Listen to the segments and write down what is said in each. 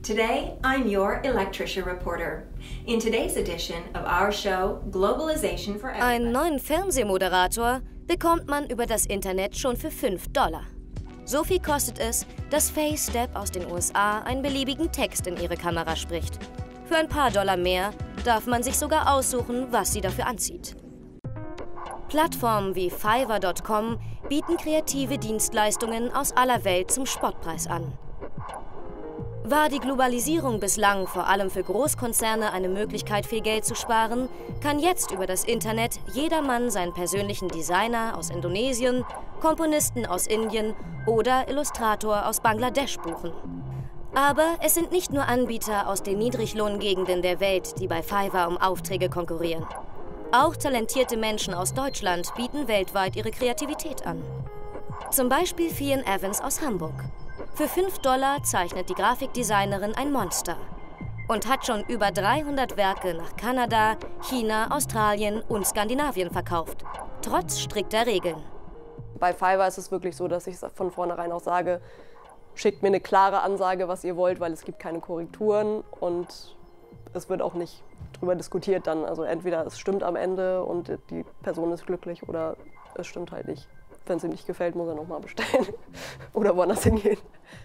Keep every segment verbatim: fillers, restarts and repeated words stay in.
Today, I'm your Electricia reporter. In today's edition of our show, Globalization for Everybody. Einen neuen Fernsehmoderator bekommt man über das Internet schon für fünf Dollar. So viel kostet es, dass FaceStep aus den U S A einen beliebigen Text in ihre Kamera spricht. Für ein paar Dollar mehr darf man sich sogar aussuchen, was sie dafür anzieht. Plattformen wie Fiverr Punkt com bieten kreative Dienstleistungen aus aller Welt zum Spottpreis an. War die Globalisierung bislang vor allem für Großkonzerne eine Möglichkeit, viel Geld zu sparen, kann jetzt über das Internet jedermann seinen persönlichen Designer aus Indonesien, Komponisten aus Indien oder Illustrator aus Bangladesch buchen. Aber es sind nicht nur Anbieter aus den Niedriglohngegenden der Welt, die bei Fiverr um Aufträge konkurrieren. Auch talentierte Menschen aus Deutschland bieten weltweit ihre Kreativität an. Zum Beispiel Fionn Evans aus Hamburg. Für fünf Dollar zeichnet die Grafikdesignerin ein Monster und hat schon über dreihundert Werke nach Kanada, China, Australien und Skandinavien verkauft, trotz strikter Regeln. Bei Fiverr ist es wirklich so, dass ich von vornherein auch sage, schickt mir eine klare Ansage, was ihr wollt, weil es gibt keine Korrekturen und es wird auch nicht drüber diskutiert dann. Also entweder es stimmt am Ende und die Person ist glücklich oder es stimmt halt nicht. Wenn es ihm nicht gefällt, muss er nochmal bestellen oder woanders hingehen.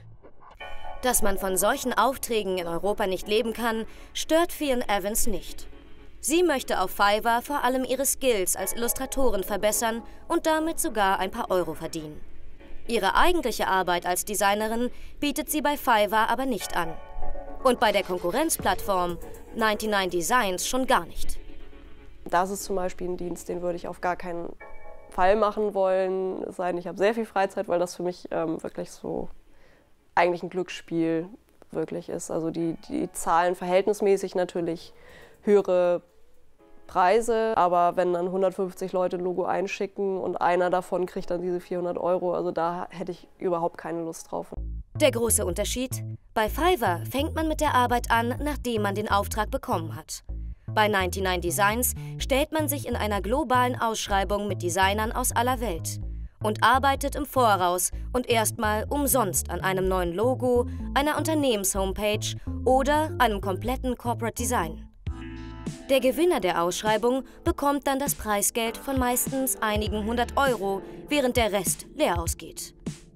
Dass man von solchen Aufträgen in Europa nicht leben kann, stört Fionn Evans nicht. Sie möchte auf Fiverr vor allem ihre Skills als Illustratorin verbessern und damit sogar ein paar Euro verdienen. Ihre eigentliche Arbeit als Designerin bietet sie bei Fiverr aber nicht an. Und bei der Konkurrenzplattform neunundneunzig Designs schon gar nicht. Das ist zum Beispiel ein Dienst, den würde ich auf gar keinen Fall machen wollen, es sei denn, ich habe sehr viel Freizeit, weil das für mich ähm, wirklich so eigentlich ein Glücksspiel wirklich ist. Also die, die zahlen verhältnismäßig natürlich höhere Preise, aber wenn dann hundertfünfzig Leute ein Logo einschicken und einer davon kriegt dann diese vierhundert Euro, also da hätte ich überhaupt keine Lust drauf. Der große Unterschied? Bei Fiverr fängt man mit der Arbeit an, nachdem man den Auftrag bekommen hat. Bei neunundneunzig Designs stellt man sich in einer globalen Ausschreibung mit Designern aus aller Welt und arbeitet im Voraus und erstmal umsonst an einem neuen Logo, einer Unternehmenshomepage oder einem kompletten Corporate Design. Der Gewinner der Ausschreibung bekommt dann das Preisgeld von meistens einigen hundert Euro, während der Rest leer ausgeht.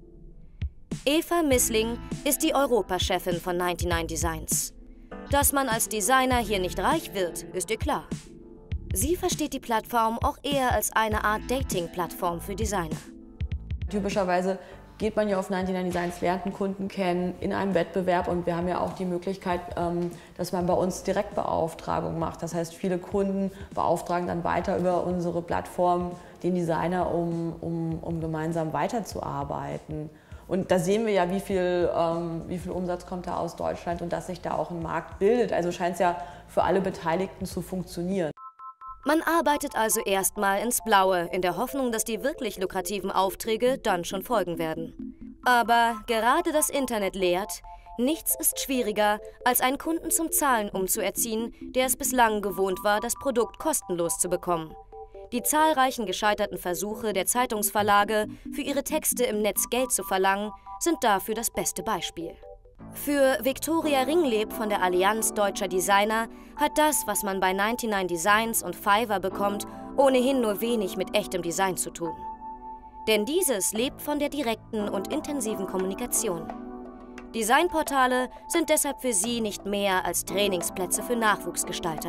Eva Missling ist die Europachefin von neunundneunzig Designs. Dass man als Designer hier nicht reich wird, ist ihr klar. Sie versteht die Plattform auch eher als eine Art Dating-Plattform für Designer. Typischerweise geht man ja auf neunundneunzig Designs, lernt einen Kunden kennen in einem Wettbewerb und wir haben ja auch die Möglichkeit, dass man bei uns Direktbeauftragung macht. Das heißt, viele Kunden beauftragen dann weiter über unsere Plattform den Designer, um, um, um gemeinsam weiterzuarbeiten. Und da sehen wir ja, wie viel, ähm, wie viel Umsatz kommt da aus Deutschland und dass sich da auch ein Markt bildet. Also scheint es ja für alle Beteiligten zu funktionieren. Man arbeitet also erstmal ins Blaue, in der Hoffnung, dass die wirklich lukrativen Aufträge dann schon folgen werden. Aber gerade das Internet lehrt, nichts ist schwieriger, als einen Kunden zum Zahlen umzuerziehen, der es bislang gewohnt war, das Produkt kostenlos zu bekommen. Die zahlreichen gescheiterten Versuche der Zeitungsverlage, für ihre Texte im Netz Geld zu verlangen, sind dafür das beste Beispiel. Für Viktoria Ringleb von der Allianz Deutscher Designer hat das, was man bei neunundneunzig Designs und Fiverr bekommt, ohnehin nur wenig mit echtem Design zu tun. Denn dieses lebt von der direkten und intensiven Kommunikation. Designportale sind deshalb für sie nicht mehr als Trainingsplätze für Nachwuchsgestalter.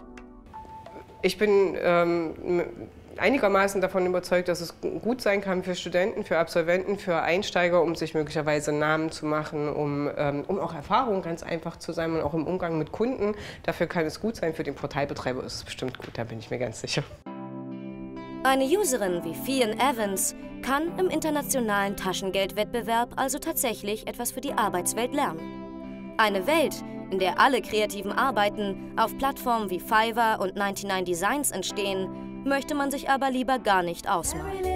Ich bin ähm, einigermaßen davon überzeugt, dass es gut sein kann für Studenten, für Absolventen, für Einsteiger, um sich möglicherweise einen Namen zu machen, um, ähm, um auch Erfahrung ganz einfach zu sein und auch im Umgang mit Kunden. Dafür kann es gut sein, für den Portalbetreiber ist es bestimmt gut, da bin ich mir ganz sicher. Eine Userin wie Fionn Evans kann im internationalen Taschengeldwettbewerb also tatsächlich etwas für die Arbeitswelt lernen. Eine Welt, in der alle kreativen Arbeiten auf Plattformen wie Fiverr und neunundneunzig Designs entstehen, möchte man sich aber lieber gar nicht ausmalen.